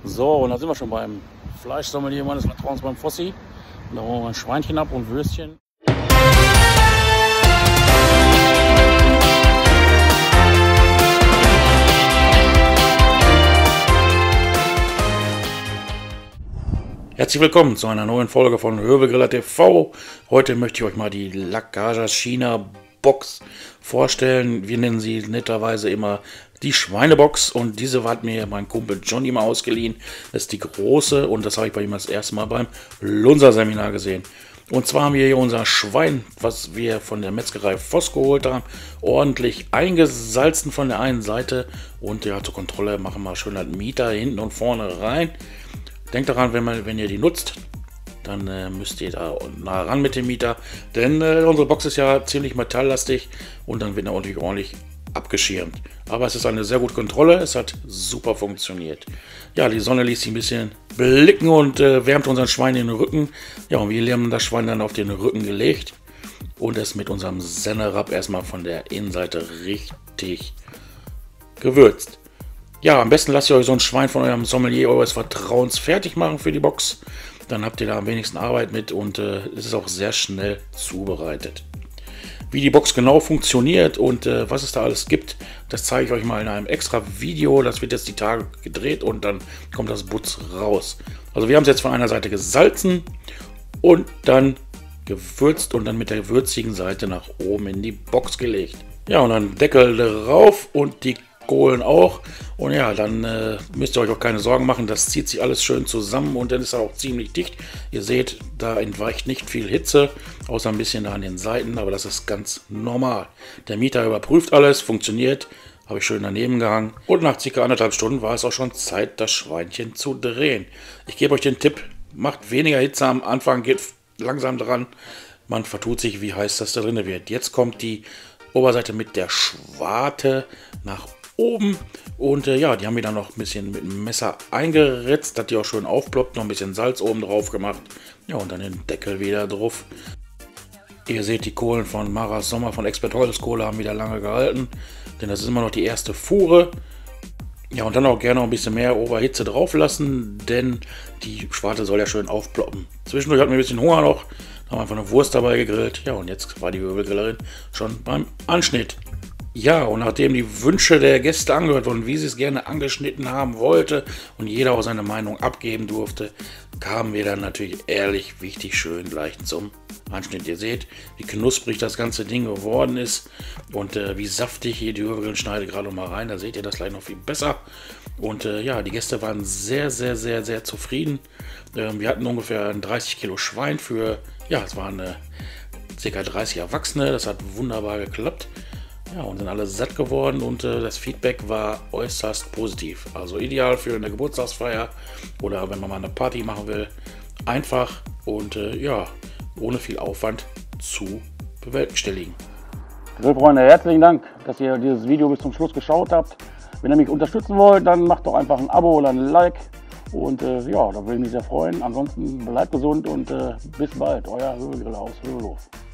So, und da sind wir schon beim Fleischsommelier meines Vertrauens, beim Fossi. Und da holen wir ein Schweinchen ab und Würstchen. Herzlich willkommen zu einer neuen Folge von Hövelgriller TV. Heute möchte ich euch mal die La Caja China Box vorstellen. Wir nennen sie netterweise immer die Schweinebox, und diese hat mir mein Kumpel Johnny mal ausgeliehen. Das ist die große, und das habe ich bei ihm das erste Mal beim Lunser-Seminar gesehen. Und zwar haben wir hier unser Schwein, was wir von der Metzgerei Voss geholt haben, ordentlich eingesalzen von der einen Seite. Und ja, zur Kontrolle machen wir schön das Mieter hinten und vorne rein. Denkt daran, wenn ihr die nutzt, dann müsst ihr da nah ran mit dem Mieter, denn unsere Box ist ja ziemlich metalllastig und dann wird er natürlich ordentlich abgeschirmt. Aber es ist eine sehr gute Kontrolle, es hat super funktioniert. Ja, die Sonne ließ sich ein bisschen blicken und wärmt unseren Schwein in den Rücken. Ja, und wir haben das Schwein dann auf den Rücken gelegt und es mit unserem Sennerab erstmal von der Innenseite richtig gewürzt. Ja, am besten lasst ihr euch so ein Schwein von eurem Sommelier eures Vertrauens fertig machen für die Box. Dann habt ihr da am wenigsten Arbeit mit und es ist auch sehr schnell zubereitet. Wie die Box genau funktioniert und was es da alles gibt, das zeige ich euch mal in einem extra Video. Das wird jetzt die Tage gedreht und dann kommt das Butz raus. Also wir haben es jetzt von einer Seite gesalzen und dann gewürzt und dann mit der würzigen Seite nach oben in die Box gelegt. Ja, und dann Deckel drauf und die Kohlen auch. Und ja, dann müsst ihr euch auch keine Sorgen machen, das zieht sich alles schön zusammen und dann ist er auch ziemlich dicht. Ihr seht, da entweicht nicht viel Hitze, außer ein bisschen da an den Seiten, aber das ist ganz normal. Der Mieter überprüft alles, funktioniert, habe ich schön daneben gehangen und nach ca. 1,5 Stunden war es auch schon Zeit, das Schweinchen zu drehen. Ich gebe euch den Tipp, macht weniger Hitze am Anfang, geht langsam dran, man vertut sich, wie heiß das da drin wird. Jetzt kommt die Oberseite mit der Schwarte nach oben und ja, die haben wir dann noch ein bisschen mit dem Messer eingeritzt, dass die auch schön aufploppt, noch ein bisschen Salz oben drauf gemacht, ja, und dann den Deckel wieder drauf. Ihr seht, die Kohlen von Maras Sommer von Expert Holzkohle haben wieder lange gehalten, denn das ist immer noch die erste Fuhre. Ja, und dann auch gerne noch ein bisschen mehr Oberhitze drauf lassen, denn die Schwarte soll ja schön aufploppen. Zwischendurch hatten wir ein bisschen Hunger noch, da haben wir einfach eine Wurst dabei gegrillt, ja, und jetzt war die Hövelgrillerin schon beim Anschnitt. Ja, und nachdem die Wünsche der Gäste angehört wurden, wie sie es gerne angeschnitten haben wollte und jeder auch seine Meinung abgeben durfte, kamen wir dann natürlich ehrlich, wichtig, schön gleich zum Anschnitt. Ihr seht, wie knusprig das ganze Ding geworden ist und wie saftig hier die Hövelgrillenschneide gerade mal rein. Da seht ihr das gleich noch viel besser. Und ja, die Gäste waren sehr, sehr, sehr, sehr zufrieden. Wir hatten ungefähr ein 30 Kilo Schwein für, ja, es waren ca. 30 Erwachsene. Das hat wunderbar geklappt. Ja, und sind alle satt geworden und das Feedback war äußerst positiv. Also ideal für eine Geburtstagsfeier oder wenn man mal eine Party machen will. Einfach und ja, ohne viel Aufwand zu bewerkstelligen. Grillfreunde, herzlichen Dank, dass ihr dieses Video bis zum Schluss geschaut habt. Wenn ihr mich unterstützen wollt, dann macht doch einfach ein Abo oder ein Like. Und ja, da würde ich mich sehr freuen. Ansonsten bleibt gesund und bis bald. Euer Hövelgriller aus Hövelhof.